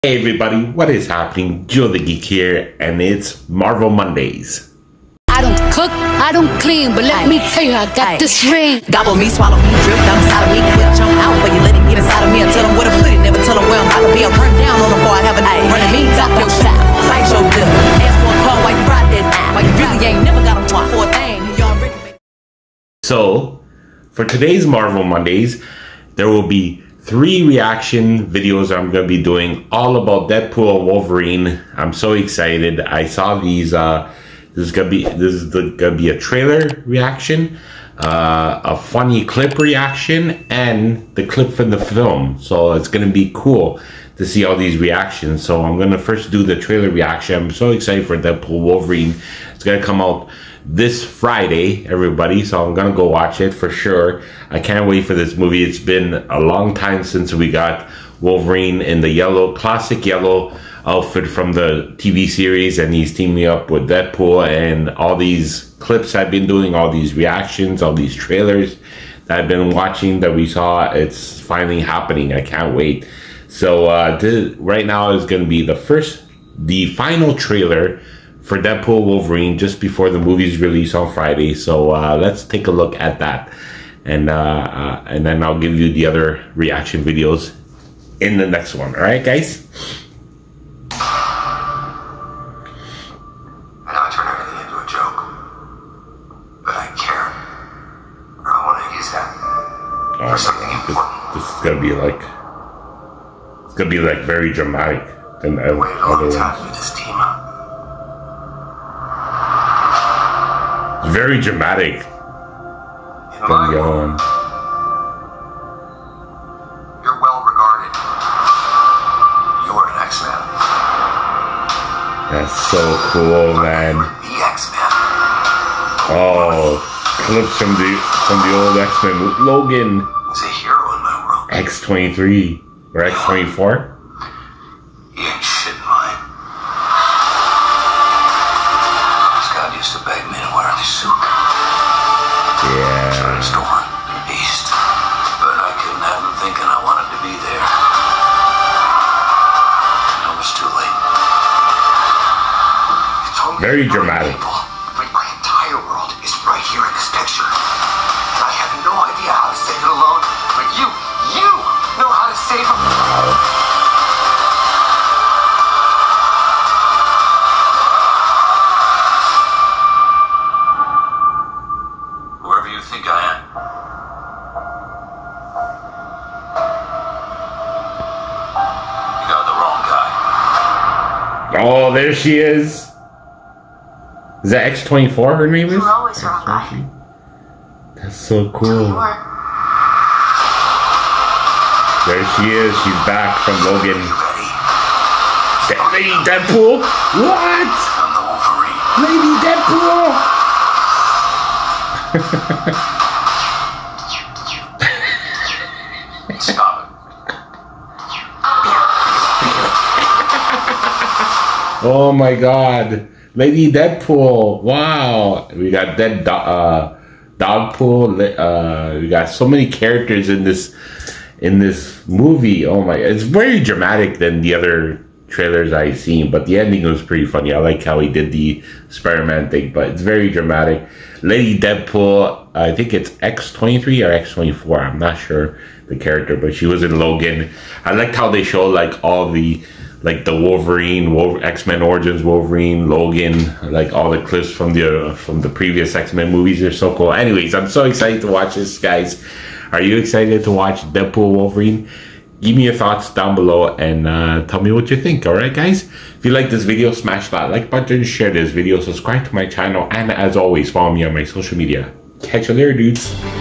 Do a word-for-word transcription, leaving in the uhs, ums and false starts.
Hey everybody, what is happening? Joe the Geek here, and it's Marvel Mondays. I don't cook, I don't clean, but let Aye. me tell you, I got Aye. this ring. Gobble me, swallow me, drip down inside of me, quit jump out, but you let it get inside of me. I tell them where to put it, never tell them where I'm about to be. I run down on them, boy, I have a name. Running me, top your shot, fight your dip. Ask for a call while you ride that app. While you really ain't never got a want for a thing. You already made. So, for today's Marvel Mondays, there will be three reaction videos I'm going to be doing all about Deadpool and Wolverine. I'm so excited. I saw these. Uh, this is going to be this is going to be a trailer reaction, uh, a funny clip reaction, and the clip from the film. So it's going to be cool to see all these reactions. So I'm going to first do the trailer reaction. I'm so excited for Deadpool Wolverine. It's going to come out this Friday, everybody, so I'm gonna go watch it for sure. I can't wait for this movie. It's been a long time since we got Wolverine in the yellow, classic yellow outfit from the T V series, and he's teaming up with Deadpool, and all these clips I've been doing, all these reactions, all these trailers that I've been watching that we saw, it's finally happening. I can't wait. So uh, this, right now is gonna be the first, the final trailer for Deadpool Wolverine just before the movie's release on Friday. So uh, let's take a look at that, and uh, uh, and then I'll give you the other reaction videos in the next one. All right, guys. I know I turn everything into a joke, but I care. Or I want to use that for something important. This, this is gonna be like it's gonna be like very dramatic than I waited a long other time ones. for this team up. Very dramatic. In From my the other world, one. you're well regarded. You're an X-Man. That's so cool, man. The X-Men. Oh, clips from the from the old X-Men. Logan. He's a hero in my world. X twenty-three or X twenty-four. He ain't shit in mine. This guy used to beg me to wear this suit. Yeah. Storm, Beast. But I couldn't have him thinking I wanted to be there. It was too late. He told me Very to know dramatic. people, but my entire world is right here in this picture. And I have no idea how to save it alone. But you, you know how to save him. Wow. Whoever you think I am. You got the wrong guy. Oh, there she is. Is that X twenty-four her name is? You were always the wrong guy. That's so You cool. were. There she is. She's back from Logan. You ready? That Lady Deadpool? What? I'm the Wolverine. Lady Deadpool? Stop it. Oh my god. Lady Deadpool. Wow. We got Dead Do uh, Dogpool. Uh, we got so many characters in this in this movie. Oh my, it's very dramatic than the other trailers I've seen, but the ending was pretty funny. I like how he did the Spider-Man thing, but it's very dramatic. Lady Deadpool, I think it's X twenty-three or X twenty-four. I'm not sure the character, but she was in Logan. I liked how they showed like all the like the Wolverine, Wolver X-Men Origins Wolverine, Logan, like all the clips from the uh, from the previous X-Men movies. They're so cool. Anyways, I'm so excited to watch this, guys. Are you excited to watch Deadpool Wolverine? Give me your thoughts down below, and uh, tell me what you think. Alright, guys? If you like this video, smash that like button, share this video, subscribe to my channel, and as always, follow me on my social media. Catch you later, dudes.